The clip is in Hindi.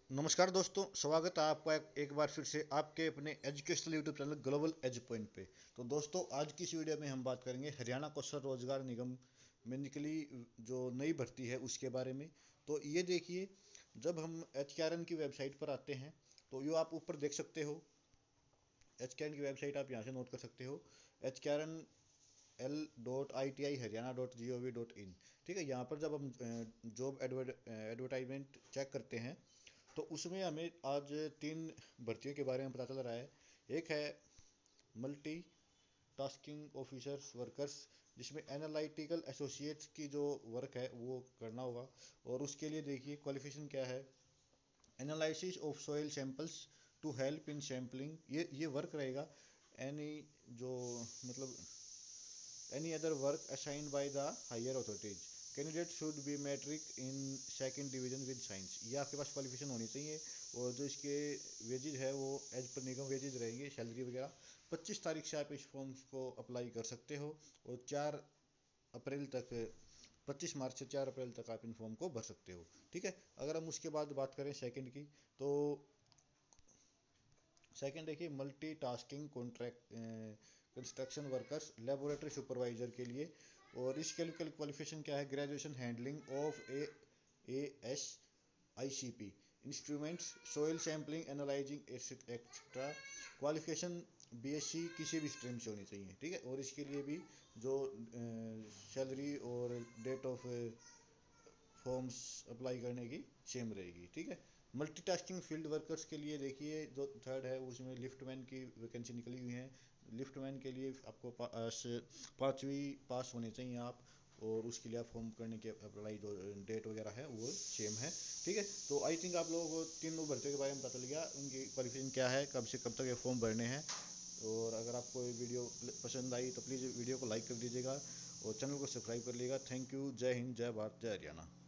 नमस्कार दोस्तों, स्वागत है आपका एक बार फिर से आपके अपने educational YouTube channel global edge point पे। तो दोस्तों, आज की इस वीडियो में हम बात करेंगे हरियाणा कौशल रोजगार निगम में निकली जो नई भर्ती है उसके बारे में। तो ये देखिए, जब हम एचकेआरएन की वेबसाइट पर आते हैं तो ये आप ऊपर देख सकते हो। एचकेआरएन की वेबसाइट आप यहाँ से नोट कर सकते हो, HKRNL.ITI-Haryana.gov.in। ठीक है, यहाँ पर जब हम जॉब एडवर्टाइजमेंट चेक करते हैं तो उसमें हमें आज तीन भर्तियों के बारे में पता चल रहा है। एक है मल्टी टास्किंग ऑफिसर्स वर्कर्स, जिसमें एनालिटिकल एसोसिएट्स की जो वर्क है वो करना होगा। और उसके लिए देखिए क्वालिफिकेशन क्या है, analysis of soil samples to help in sampling, ये वर्क रहेगा। एनी जो मतलब any other work assigned by the higher authorities, candidate should be metric in second division with science। ये आपके पास क्वालिफिकेशन होनी चाहिए। और जो इसके वेजेज है वो एज पर निगम वेजेज रहेंगे, सैलरी वगैरह। 25 तारीख से आप इस फॉर्म को अप्लाई कर सकते हो और 4 अप्रैल तक, 25 मार्च से 4 अप्रैल तक आप इन फॉर्म को भर सकते हो। ठीक है, अगर हम उसके बाद बात करें सेकंड की, तो सेकंड देखिए multi tasking contract construction workers laboratory supervisor के लिए। और इसके लिए क्वालिफिकेशन क्या है, graduation handling of AS ICP instruments soil sampling analysing etcetera. Qualification BSc किसी भी स्ट्रीम से होनी चाहिए। ठीक है, और इसके लिए भी जो सैलरी और डेट ऑफ फॉर्म्स अप्लाई करने की सेम रहेगी। ठीक है, मल्टीटास्किंग फील्ड वर्कर्स के लिए देखिए जो थर्ड है उसमें लिफ्टमैन की वैकेंसी निकली हुई है। लिफ्टमैन के लिए आपको पाँचवीं पास होने चाहिए आप, और उसके लिए आप फॉर्म करने की अप्लाई जो डेट वगैरह है वो सेम है। ठीक है, तो आई थिंक आप लोगों को तीनों भर्तियों के बारे में पता चल गया, उनकी क्वालिफिकेशन क्या है, कब से कब तक ये फॉर्म भरने हैं। और अगर आपको ये वीडियो पसंद आई तो प्लीज़ वीडियो को लाइक कर दीजिएगा और चैनल को सब्सक्राइब कर लीजिएगा। थैंक यू, जय हिंद, जय भारत, जय हरियाणा।